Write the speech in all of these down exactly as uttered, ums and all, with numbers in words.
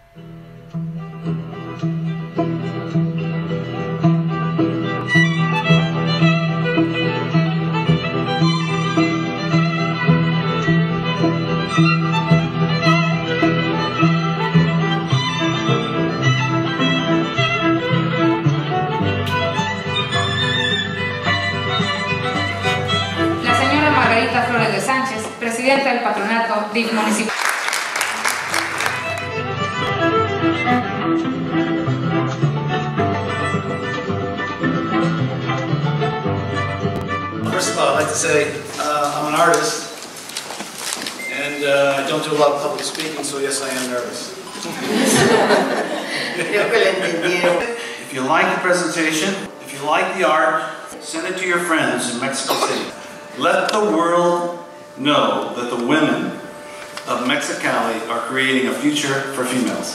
Presidenta del Patronato D I F Municipal. First of all, I'd like to say uh, I'm an artist, and uh, I don't do a lot of public speaking, so yes, I am nervous. If you like the presentation, if you like the art, send it to your friends in Mexico City. Let the world know that the women of Mexicali are creating a future for females.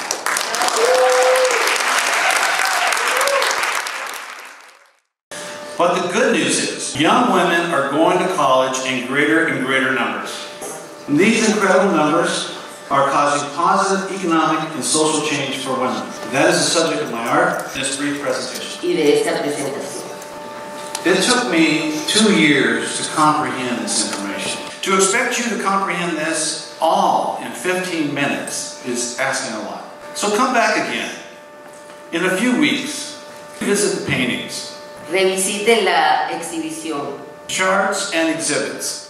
But the good news is, young women are going to college in greater and greater numbers. And these incredible numbers are causing positive economic and social change for women. That is the subject of my art in this brief presentation. Y de esta presentación. It took me two years to comprehend this information. To expect you to comprehend this all in fifteen minutes is asking a lot. So come back again. In a few weeks, visit the paintings. Revisite la exhibición. Charts and exhibits.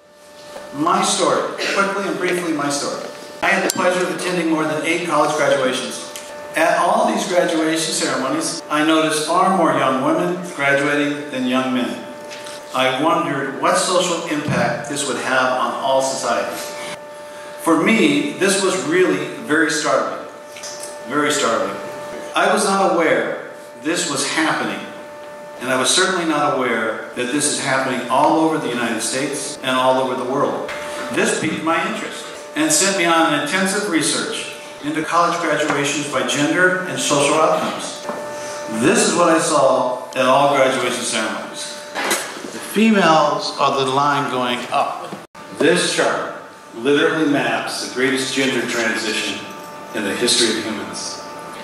My story. Quickly and briefly, my story. I had the pleasure of attending more than eight college graduations. At all these graduation ceremonies, I noticed far more young women graduating than young men. I wondered what social impact this would have on all societies. For me, this was really very startling. Very startling. I was not aware this was happening, and I was certainly not aware that this is happening all over the United States and all over the world. This piqued my interest and sent me on an intensive research into college graduations by gender and social outcomes. This is what I saw at all graduation ceremonies. The females are the line going up. This chart literally maps the greatest gender transition in the history of humans.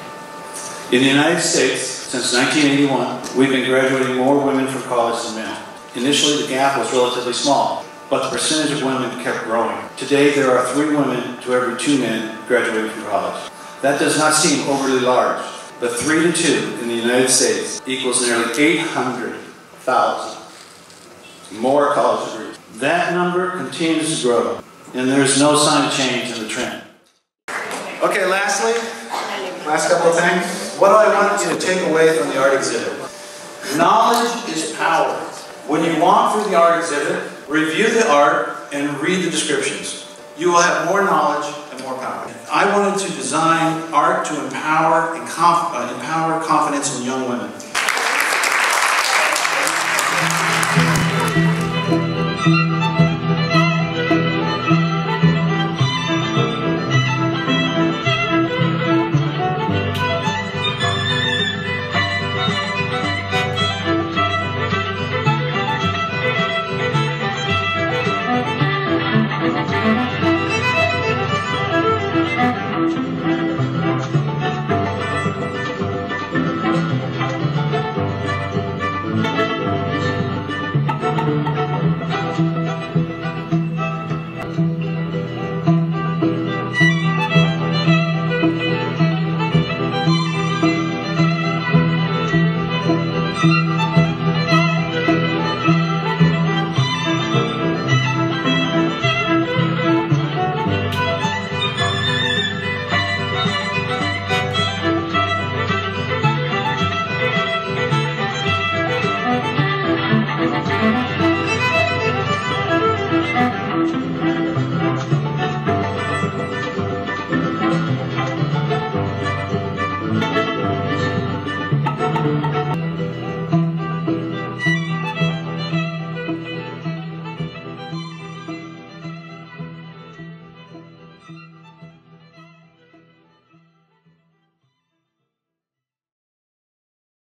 In the United States, since nineteen eighty-one, we've been graduating more women from college than men. Initially, the gap was relatively small, but the percentage of women kept growing. Today, there are three women to every two men graduating from college. That does not seem overly large, but three to two in the United States equals nearly eight hundred thousand more college degrees. That number continues to grow, and there's no sign of change in the trend. Okay, lastly, last couple of things. What do I want you to take away from the art exhibit? Knowledge is power. When you walk through the art exhibit, review the art and read the descriptions. You will have more knowledge and more power. I wanted to design art to empower and conf uh, empower confidence in young women. Thank you.